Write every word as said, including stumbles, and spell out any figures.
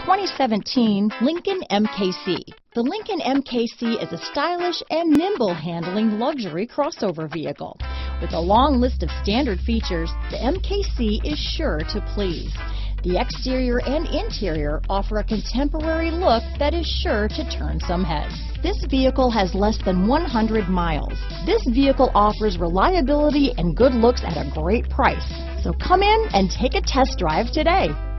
twenty seventeen Lincoln M K C. The Lincoln M K C is a stylish and nimble handling luxury crossover vehicle. With a long list of standard features, the M K C is sure to please. The exterior and interior offer a contemporary look that is sure to turn some heads. This vehicle has less than one hundred miles. This vehicle offers reliability and good looks at a great price. So come in and take a test drive today.